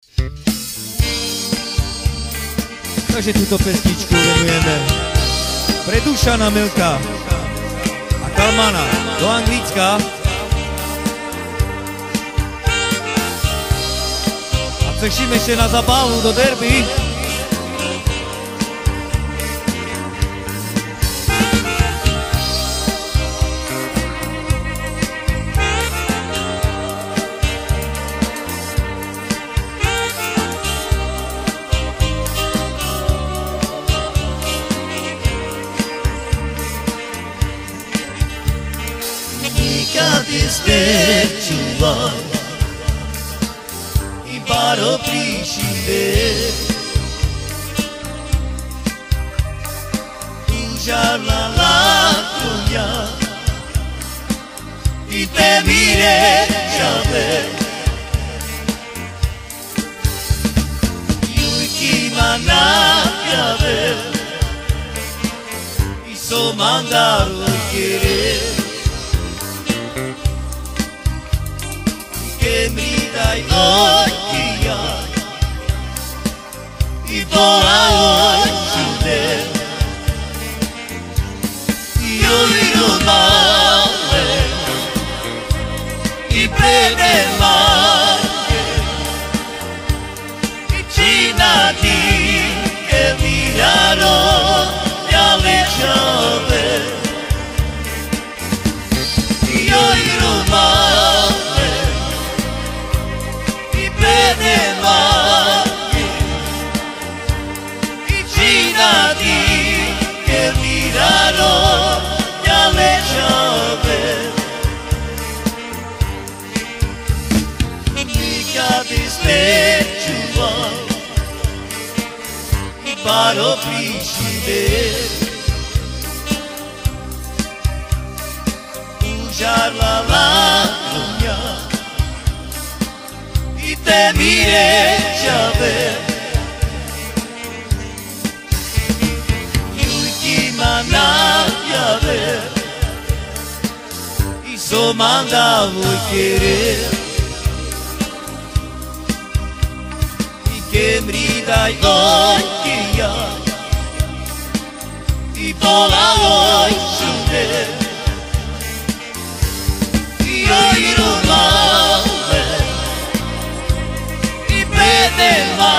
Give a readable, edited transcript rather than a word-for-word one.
Takže túto pesničku venujeme pre Dušana Milka a Kalmana do Anglicka. A tešíme ešte na zabávu do derby. Despeciuai Imparo príšine Tužar la laconia I te mire jamais Iuki manacave I so mandalo querer Che mi dai occhi I vola occhi Io ero male I prende male Viccinati che mirano Gli alleggiave Io ero male Che mirano gli alleggiave Mica dispecciuai Imparo principe Usar la laconia I te mire giave Manacave I so mandavo querer I che mi dai occhi I vola occhi Io ero male I vede male